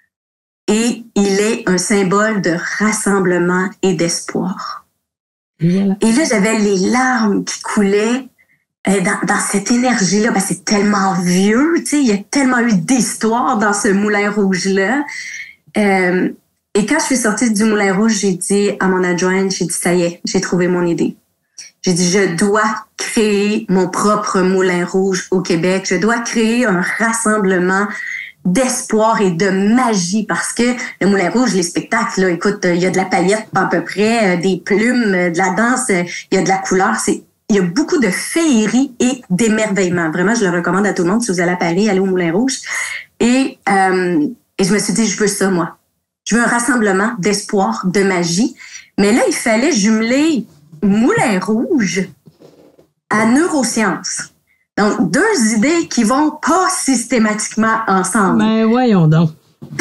Et il est un symbole de rassemblement et d'espoir. Voilà. Et là, j'avais les larmes qui coulaient euh, dans, dans cette énergie-là. Ben, c'est tellement vieux, tu sais, il y a tellement eu d'histoire dans ce Moulin Rouge-là. Euh, et quand je suis sortie du Moulin Rouge, j'ai dit à mon adjointe, j'ai dit, ça y est, j'ai trouvé mon idée. J'ai dit, je dois créer mon propre Moulin Rouge au Québec. Je dois créer un rassemblement d'espoir et de magie parce que le Moulin Rouge, les spectacles, là, écoute, il y a de la paillette à peu près, des plumes, de la danse, il y a de la couleur. C'est, il y a beaucoup de féerie et d'émerveillement. Vraiment, je le recommande à tout le monde. Si vous allez à Paris, allez au Moulin Rouge. Et, euh, et je me suis dit, je veux ça, moi. Je veux un rassemblement d'espoir, de magie. Mais là, il fallait jumeler Moulin Rouge à neurosciences. Donc, deux idées qui vont pas systématiquement ensemble. Ben, voyons donc.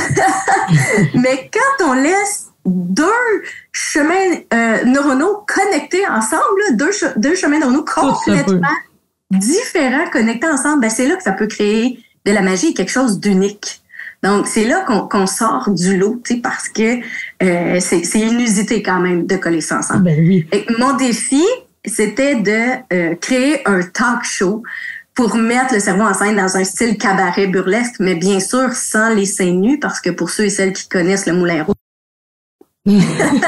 Mais quand on laisse deux chemins euh, neuronaux connectés ensemble, là, deux, deux chemins neuronaux complètement différents connectés ensemble, ben, c'est là que ça peut créer de la magie, quelque chose d'unique. Donc, c'est là qu'on qu'on sort du lot, tu sais, parce que euh, c'est c'est inusité quand même de coller ça ensemble. Ben oui. Et mon défi, c'était de euh, créer un talk show pour mettre le cerveau en scène dans un style cabaret burlesque, mais bien sûr sans les seins nus, parce que pour ceux et celles qui connaissent le Moulin Rouge, il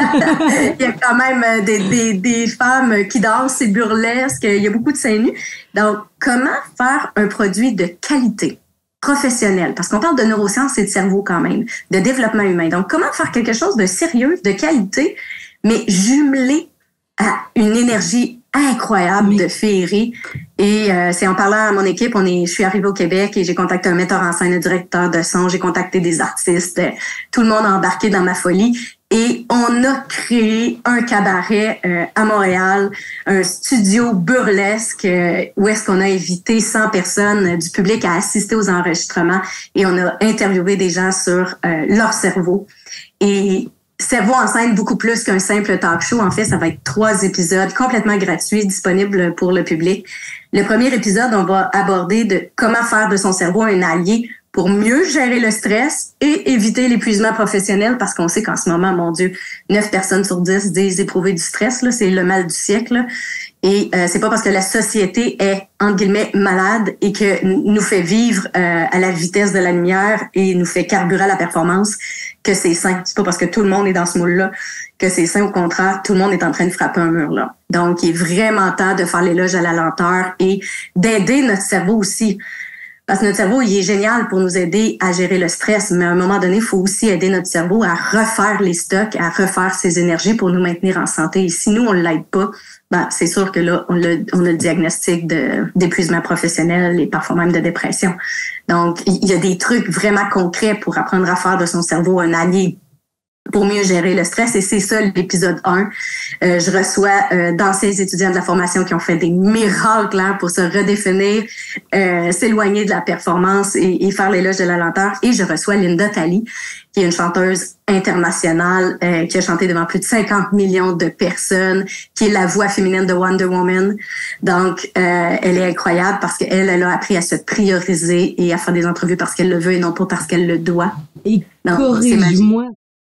y a quand même des, des, des femmes qui dansent, c'est burlesque, il y a beaucoup de seins nus. Donc, comment faire un produit de qualité, professionnel? Parce qu'on parle de neurosciences et de cerveau quand même, de développement humain. Donc, comment faire quelque chose de sérieux, de qualité, mais jumelé à une énergie incroyable oui. de féerie. Et euh, c'est en parlant à mon équipe, on est, je suis arrivée au Québec et j'ai contacté un metteur en scène, un directeur de son, j'ai contacté des artistes, tout le monde a embarqué dans ma folie. Et on a créé un cabaret euh, à Montréal, un studio burlesque euh, où est-ce qu'on a invité cent personnes euh, du public à assister aux enregistrements et on a interviewé des gens sur euh, leur cerveau. Et cerveau en scène, beaucoup plus qu'un simple talk show. En fait, ça va être trois épisodes complètement gratuits, disponibles pour le public. Le premier épisode, on va aborder de comment faire de son cerveau un allié pour mieux gérer le stress et éviter l'épuisement professionnel, parce qu'on sait qu'en ce moment, mon Dieu, neuf personnes sur dix disent éprouver du stress, là, c'est le mal du siècle. Là. Et euh, c'est pas parce que la société est, entre guillemets, malade et que nous fait vivre euh, à la vitesse de la lumière et nous fait carburer à la performance que c'est sain. C'est pas parce que tout le monde est dans ce moule-là que c'est sain. Au contraire, tout le monde est en train de frapper un mur, là. Donc, il est vraiment temps de faire l'éloge à la lenteur et d'aider notre cerveau aussi. Parce que notre cerveau, il est génial pour nous aider à gérer le stress, mais à un moment donné, il faut aussi aider notre cerveau à refaire les stocks, à refaire ses énergies pour nous maintenir en santé. Et si nous, on ne l'aide pas, ben, c'est sûr que là, on a, on a le diagnostic de, d'épuisement professionnel et parfois même de dépression. Donc, il y a des trucs vraiment concrets pour apprendre à faire de son cerveau un allié pour mieux gérer le stress. Et c'est ça l'épisode un. Euh, je reçois euh, d'anciens étudiants de la formation qui ont fait des miracles hein, pour se redéfinir, euh, s'éloigner de la performance et, et faire l'éloge de la lenteur. Et je reçois Linda Talley, qui est une chanteuse internationale euh, qui a chanté devant plus de cinquante millions de personnes, qui est la voix féminine de Wonder Woman. Donc, euh, elle est incroyable parce qu'elle, elle a appris à se prioriser et à faire des entrevues parce qu'elle le veut et non pas parce qu'elle le doit. Et corrige-moi.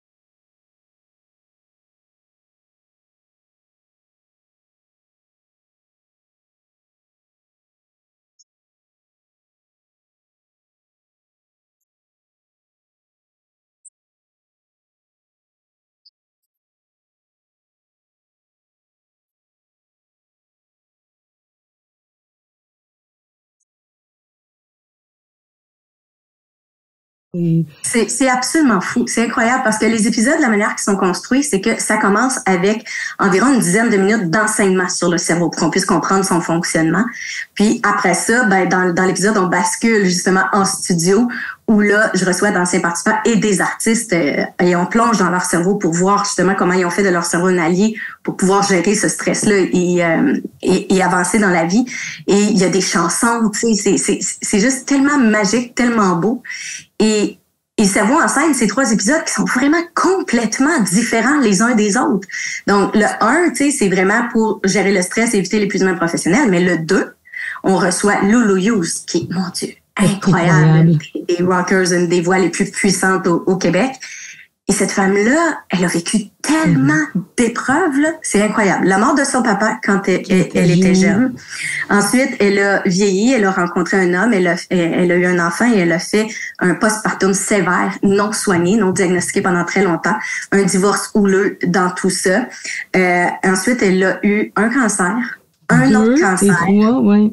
C'est, c'est absolument fou. C'est incroyable parce que les épisodes, la manière qu'ils sont construits, c'est que ça commence avec environ une dizaine de minutes d'enseignement sur le cerveau pour qu'on puisse comprendre son fonctionnement. Puis après ça, ben, dans, dans l'épisode, on bascule justement en studio où là, je reçois d'anciens participants et des artistes euh, et on plonge dans leur cerveau pour voir justement comment ils ont fait de leur cerveau un allié pour pouvoir gérer ce stress-là et, euh, et, et avancer dans la vie. Et il y a des chansons, tu sais, c'est, c'est, c'est juste tellement magique, tellement beau. Et, et Cerveau en scène, ces trois épisodes qui sont vraiment complètement différents les uns des autres. Donc, le un, tu sais, c'est vraiment pour gérer le stress et éviter l'épuisement professionnel. Mais le deux, on reçoit Lulu Hughes, qui est, mon Dieu, incroyable. Des rockers, une des voix les plus puissantes au, au Québec. Et cette femme-là, elle a vécu tellement mm-hmm. d'épreuves, là. C'est incroyable. La mort de son papa quand elle, elle, elle était jeune. Ensuite, elle a vieilli, elle a rencontré un homme, elle a, elle a eu un enfant et elle a fait un postpartum sévère, non soigné, non diagnostiqué pendant très longtemps. Un divorce houleux dans tout ça. Euh, ensuite, elle a eu un cancer, un Deux autre cancer. Et trois, ouais.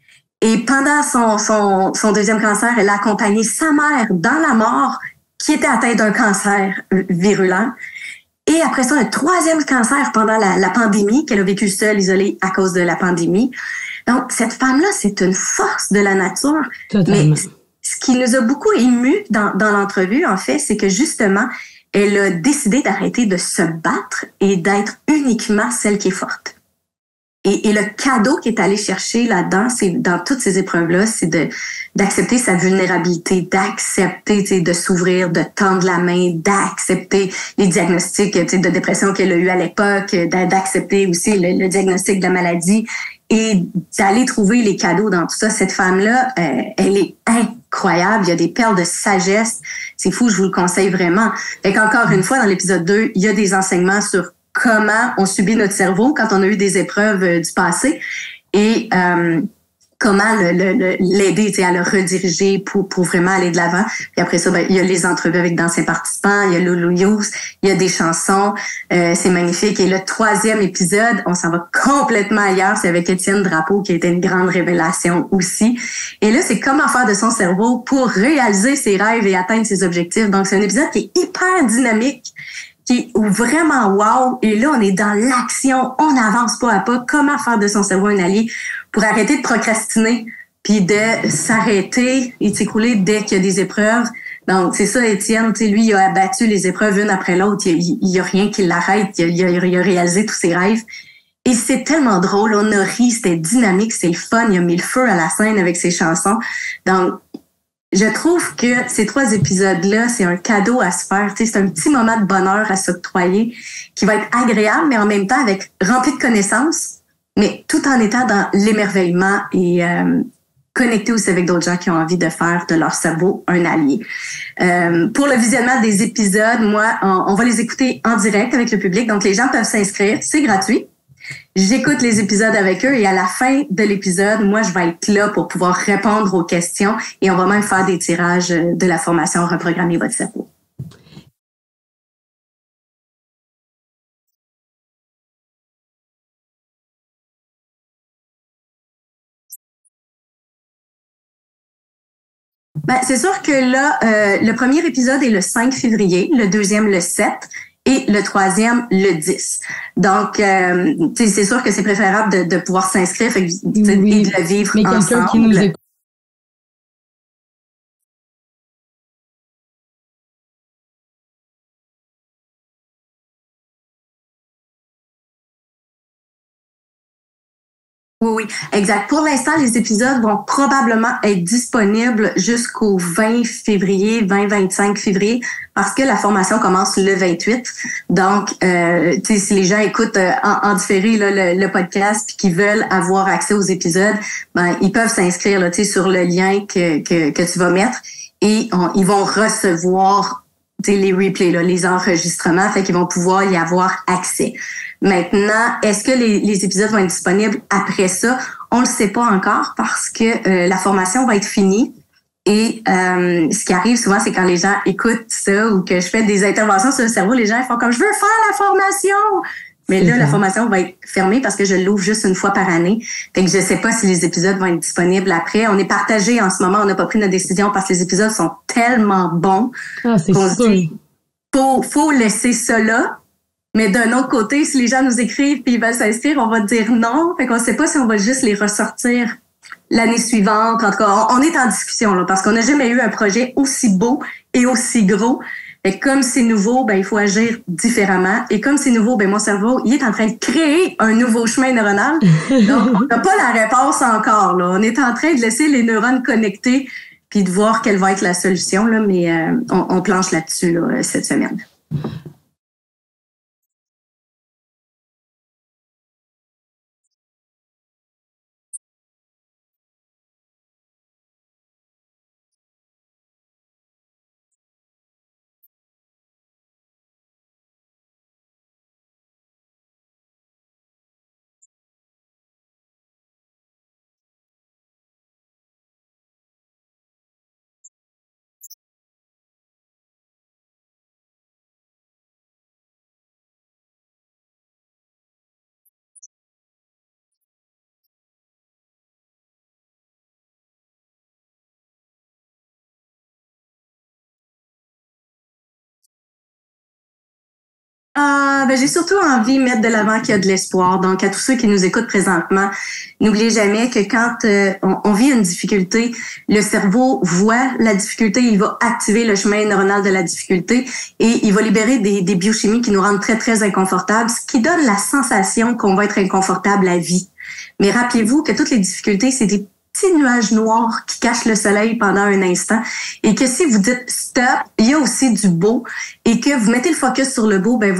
Et pendant son, son, son deuxième cancer, elle a accompagné sa mère dans la mort qui était atteinte d'un cancer virulent. Et après ça, un troisième cancer pendant la, la pandémie, qu'elle a vécu seule, isolée à cause de la pandémie. Donc, cette femme-là, c'est une force de la nature. Totalement. Mais ce qui nous a beaucoup émus dans, dans l'entrevue, en fait, c'est que justement, elle a décidé d'arrêter de se battre et d'être uniquement celle qui est forte. Et, et le cadeau qui est allé chercher là-dedans, c'est dans toutes ces épreuves-là, c'est de d'accepter sa vulnérabilité, d'accepter, tu sais, de s'ouvrir, de tendre la main, d'accepter les diagnostics, tu sais, de dépression qu'elle a eu à l'époque, d'accepter aussi le, le diagnostic de la maladie et d'aller trouver les cadeaux dans tout ça. Cette femme-là, euh, elle est incroyable. Il y a des perles de sagesse. C'est fou, je vous le conseille vraiment. Fait qu'encore une fois, dans l'épisode deux, il y a des enseignements sur comment on subit notre cerveau quand on a eu des épreuves euh, du passé et euh, comment le, le, le, l'aider à le rediriger pour, pour vraiment aller de l'avant. Puis après ça, ben, il y a les entrevues avec d'anciens participants, il y a Loulou Youth, il y a des chansons, euh, c'est magnifique. Et le troisième épisode, on s'en va complètement ailleurs, c'est avec Étienne Drapeau qui a été une grande révélation aussi. Et là, c'est comment faire de son cerveau pour réaliser ses rêves et atteindre ses objectifs. Donc, c'est un épisode qui est hyper dynamique, qui est vraiment wow. Et là, on est dans l'action, on avance pas à pas. Comment faire de son cerveau un allié pour arrêter de procrastiner puis de s'arrêter et de s'écrouler dès qu'il y a des épreuves. Donc, c'est ça, Étienne, tu sais, lui, il a abattu les épreuves une après l'autre. Il y a, il y a rien qui l'arrête. Il a, il, a, il a réalisé tous ses rêves. Et c'est tellement drôle. On a ri, c'était dynamique, c'est le fun. Il a mis le feu à la scène avec ses chansons. Donc, je trouve que ces trois épisodes-là, c'est un cadeau à se faire. Tu sais, c'est un petit moment de bonheur à s'octroyer qui va être agréable, mais en même temps avec rempli de connaissances, mais tout en étant dans l'émerveillement et euh, connecté aussi avec d'autres gens qui ont envie de faire de leur cerveau un allié. Euh, pour le visionnement des épisodes, moi, on, on va les écouter en direct avec le public. Donc, les gens peuvent s'inscrire. C'est gratuit. J'écoute les épisodes avec eux et à la fin de l'épisode, moi, je vais être là pour pouvoir répondre aux questions et on va même faire des tirages de la formation Reprogrammer votre cerveau. Ben, c'est sûr que là, euh, le premier épisode est le cinq février, le deuxième le sept et le troisième le dix. Donc, euh, c'est sûr que c'est préférable de, de pouvoir s'inscrire et de, oui, de le vivre mais ensemble. Quelqu'un qui nous écoute. Oui, oui, exact. Pour l'instant, les épisodes vont probablement être disponibles jusqu'au vingt février, vingt vingt-cinq février, parce que la formation commence le vingt-huit. Donc, euh, tu sais, si les gens écoutent euh, en, en différé là, le, le podcast puis qu'ils veulent avoir accès aux épisodes, ben ils peuvent s'inscrire là, tu sais, sur le lien que que, que tu vas mettre et on, ils vont recevoir les replays, là, les enregistrements, fait qu'ils vont pouvoir y avoir accès. Maintenant, est-ce que les, les épisodes vont être disponibles après ça? On le sait pas encore parce que euh, la formation va être finie. Et euh, ce qui arrive souvent, c'est quand les gens écoutent ça ou que je fais des interventions sur le cerveau, les gens ils font comme « je veux faire la formation ». Mais là, la formation va être fermée parce que je l'ouvre juste une fois par année. Fait que je sais pas si les épisodes vont être disponibles après. On est partagés en ce moment. On n'a pas pris notre décision parce que les épisodes sont tellement bons. Ah, c'est qu'on sûr. dit, faut, faut laisser ça là. Mais d'un autre côté, si les gens nous écrivent puis ils veulent s'inscrire, on va dire non. Fait qu'on sait pas si on va juste les ressortir l'année suivante. En tout cas, on est en discussion là parce qu'on n'a jamais eu un projet aussi beau et aussi gros. Et comme c'est nouveau, ben il faut agir différemment. Et comme c'est nouveau, ben mon cerveau, il est en train de créer un nouveau chemin neuronal. Donc, on n'a pas la réponse encore. Là. On est en train de laisser les neurones connectés puis de voir quelle va être la solution. Là, mais euh, on, on planche là-dessus là, cette semaine. Euh, ben, j'ai surtout envie de mettre de l'avant qu'il y a de l'espoir. Donc, à tous ceux qui nous écoutent présentement, n'oubliez jamais que quand euh, on, on vit une difficulté, le cerveau voit la difficulté, il va activer le chemin neuronal de la difficulté et il va libérer des, des biochimies qui nous rendent très, très inconfortables, ce qui donne la sensation qu'on va être inconfortable à vie. Mais rappelez-vous que toutes les difficultés, c'est des petits nuages noirs qui cachent le soleil pendant un instant et que si vous dites stop, il y a aussi du beau et que vous mettez le focus sur le beau, ben votre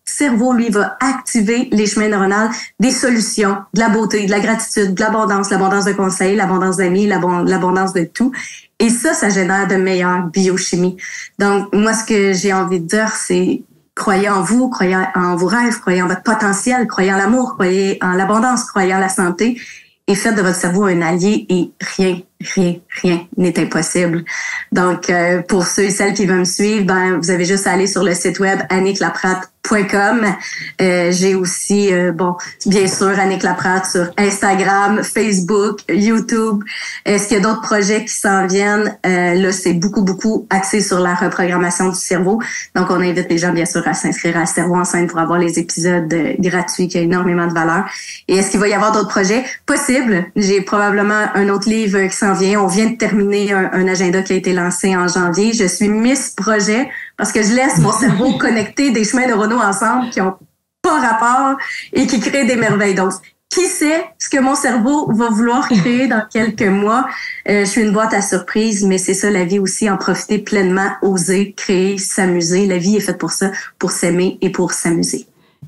cerveau, lui, va activer les chemins neuronaux des solutions, de la beauté, de la gratitude, de l'abondance, l'abondance de conseils, l'abondance d'amis, l'abondance de tout. Et ça, ça génère de meilleures biochimies. Donc, moi, ce que j'ai envie de dire, c'est croyez en vous, croyez en vos rêves, croyez en votre potentiel, croyez en l'amour, croyez en l'abondance, croyez en la santé et faites de votre cerveau un allié et rien, rien, rien n'est impossible. Donc, euh, pour ceux et celles qui veulent me suivre, ben, vous avez juste à aller sur le site web annick laprate point com. Euh, j'ai aussi, euh, bon, bien sûr, Annick Laprate sur Instagram, Facebook, YouTube. Est-ce qu'il y a d'autres projets qui s'en viennent? Euh, là, c'est beaucoup, beaucoup axé sur la reprogrammation du cerveau. Donc, on invite les gens, bien sûr, à s'inscrire à Cerveau en scène pour avoir les épisodes euh, gratuits qui ont énormément de valeur. Et est-ce qu'il va y avoir d'autres projets? Possible. J'ai probablement un autre livre qui s'en vient. On vient de terminer un, un agenda qui a été lancé en janvier. Je suis Miss Projet parce que je laisse mon cerveau connecter des chemins neuronaux ensemble qui ont pas rapport et qui créent des merveilles. Donc, qui sait ce que mon cerveau va vouloir créer dans quelques mois? Euh, je suis une boîte à surprises, mais c'est ça la vie aussi, en profiter pleinement, oser, créer, s'amuser. La vie est faite pour ça, pour s'aimer et pour s'amuser.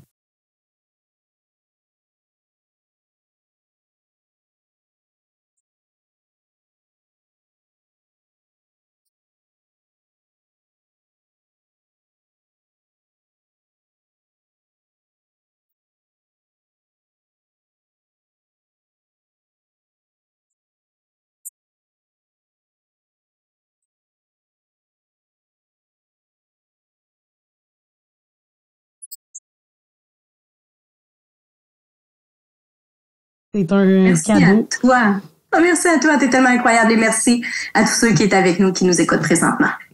C'est un merci cadeau. À toi. Oh, merci à toi, t'es tellement incroyable et merci à tous ceux qui étaient avec nous, qui nous écoutent présentement.